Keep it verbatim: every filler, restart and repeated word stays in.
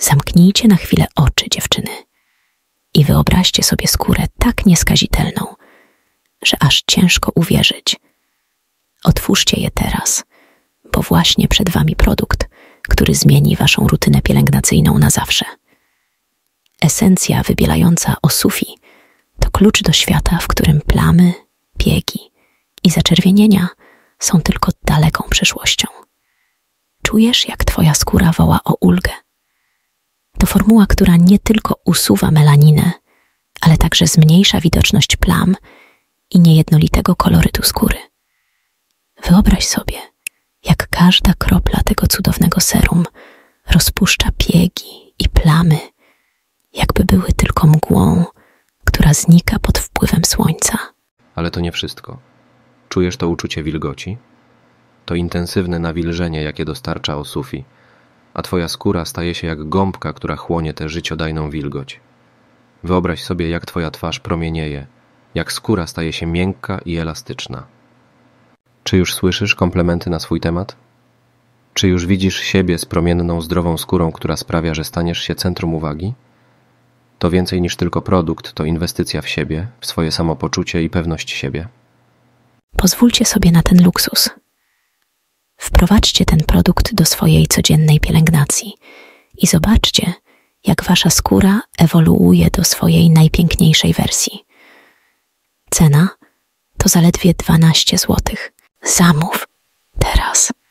Zamknijcie na chwilę oczy, dziewczyny, i wyobraźcie sobie skórę tak nieskazitelną, że aż ciężko uwierzyć. Otwórzcie je teraz, bo właśnie przed wami produkt, który zmieni waszą rutynę pielęgnacyjną na zawsze. Esencja wybielająca Osufi to klucz do świata, w którym plamy, piegi i zaczerwienienia są tylko daleką przyszłością. Czujesz, jak twoja skóra woła o ulgę. To formuła, która nie tylko usuwa melaninę, ale także zmniejsza widoczność plam i niejednolitego kolorytu skóry. Wyobraź sobie, jak każda kropla tego cudownego serum rozpuszcza piegi i plamy, jakby były tylko mgłą, która znika pod wpływem słońca. Ale to nie wszystko. Czujesz to uczucie wilgoci? To intensywne nawilżenie, jakie dostarcza Osufi, a twoja skóra staje się jak gąbka, która chłonie tę życiodajną wilgoć. Wyobraź sobie, jak twoja twarz promienieje, jak skóra staje się miękka i elastyczna. Czy już słyszysz komplementy na swój temat? Czy już widzisz siebie z promienną, zdrową skórą, która sprawia, że staniesz się centrum uwagi? To więcej niż tylko produkt, to inwestycja w siebie, w swoje samopoczucie i pewność siebie. Pozwólcie sobie na ten luksus. Wprowadźcie ten produkt do swojej codziennej pielęgnacji i zobaczcie, jak wasza skóra ewoluuje do swojej najpiękniejszej wersji. Cena to zaledwie dwanaście złotych. Zamów teraz.